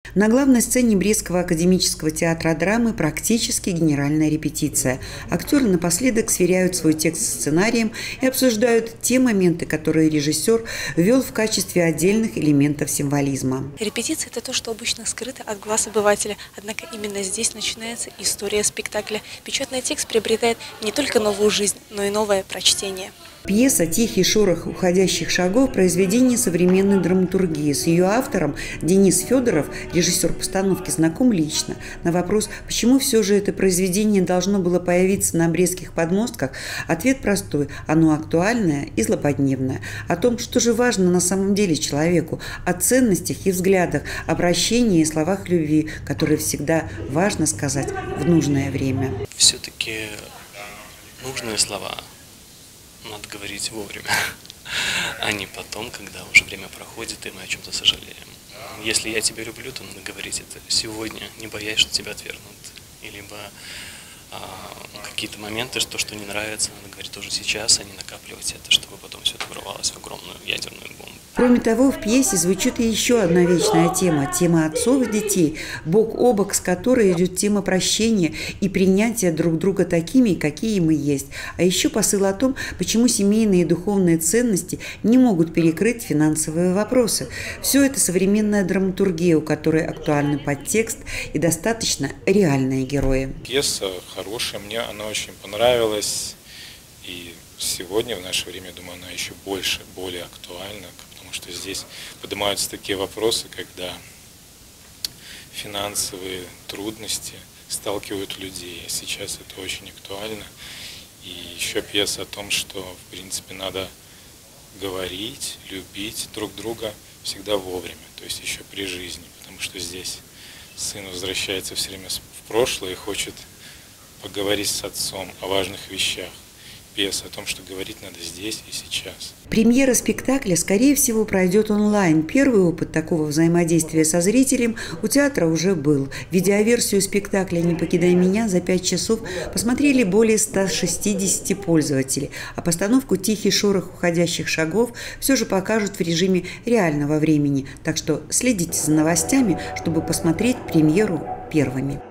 На главной сцене Брестского академического театра драмы практически генеральная репетиция. Актеры напоследок сверяют свой текст с сценарием и обсуждают те моменты, которые режиссер ввел в качестве отдельных элементов символизма. Репетиция – это то, что обычно скрыто от глаз обывателя. Однако именно здесь начинается история спектакля. Печатный текст приобретает не только новую жизнь, но и новое прочтение. Пьеса «Тихий шорох уходящих шагов» – произведение современной драматургии. С ее автором Денис Федоров, режиссер постановки, знаком лично. На вопрос, почему все же это произведение должно было появиться на брестских подмостках, ответ простой – оно актуальное и злободневное. О том, что же важно на самом деле человеку, о ценностях и взглядах, обращении и словах любви, которые всегда важно сказать в нужное время. Все-таки нужные слова надо говорить вовремя, а не потом, когда уже время проходит, и мы о чем-то сожалеем. Если я тебя люблю, то надо говорить это сегодня, не боясь, что тебя отвергнут. Либо какие-то моменты, что не нравится, надо говорить тоже сейчас, а не накапливать это, чтобы потом все это вырвалось в огромную ядерную бомбу. Кроме того, в пьесе звучит и еще одна вечная тема – тема отцов и детей, бок о бок с которой идет тема прощения и принятия друг друга такими, какие мы есть. А еще посыл о том, почему семейные и духовные ценности не могут перекрыть финансовые вопросы. Все это современная драматургия, у которой актуальный подтекст и достаточно реальные герои. Пьеса хорошая, мне она очень понравилась. И сегодня, в наше время, думаю, она еще более актуальна, потому что здесь поднимаются такие вопросы, когда финансовые трудности сталкивают людей. Сейчас это очень актуально. И еще пьеса о том, что, в принципе, надо говорить, любить друг друга всегда вовремя, то есть еще при жизни, потому что здесь сын возвращается все время в прошлое и хочет поговорить с отцом о важных вещах. Пьеса о том, что говорить надо здесь и сейчас. Премьера спектакля, скорее всего, пройдет онлайн. Первый опыт такого взаимодействия со зрителем у театра уже был. Видеоверсию спектакля «Не покидай меня» за 5 часов посмотрели более 160 пользователей, а постановку «Тихий шорох уходящих шагов» все же покажут в режиме реального времени. Так что следите за новостями, чтобы посмотреть премьеру первыми.